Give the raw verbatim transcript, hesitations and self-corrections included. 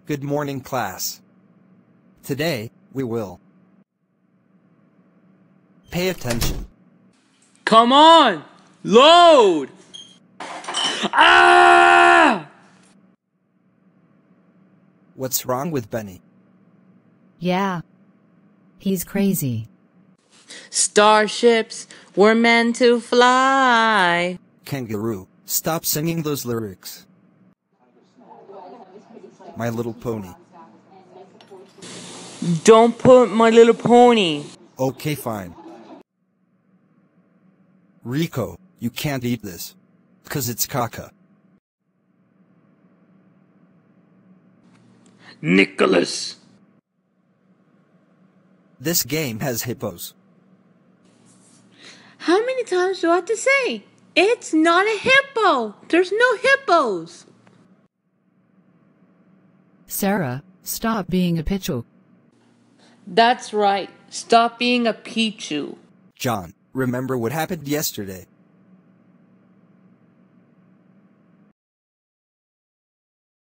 Good morning, class. Today, we will pay attention. Come on! Load! Ah! What's wrong with Benny? Yeah. He's crazy. Starships were meant to fly. Kangaroo, stop singing those lyrics. My Little Pony. Don't put My Little Pony. Okay, fine. Rico, you can't eat this. 'Cause it's caca. Nicholas. This game has hippos. How many times do I have to say? It's not a hippo. There's no hippos. Sarah, stop being a pichu. That's right. Stop being a Pichu. John, remember what happened yesterday?